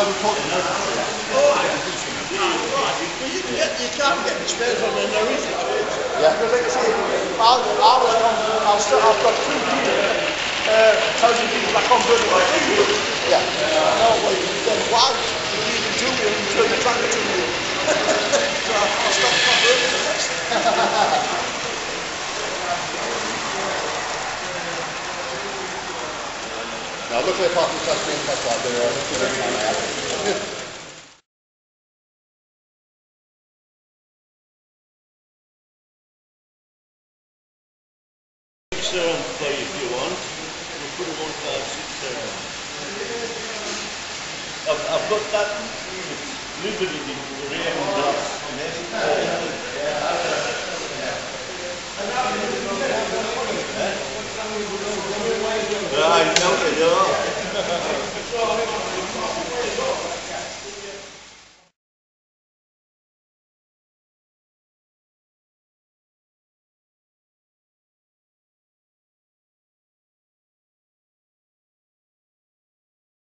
You can't get the spares on there, there is it. Yeah. Because like I say, I've got 2 here, telling people like I'm running my finger. Yeah. No, well, then why you leave it to me and turn the tractor to me? So I'll stop running the rest. Now look at the parking test being test like there are 2 minutes time I have. Play if you want. We'll put a 156 there. I've got that Liberty in grey and black. I know you do.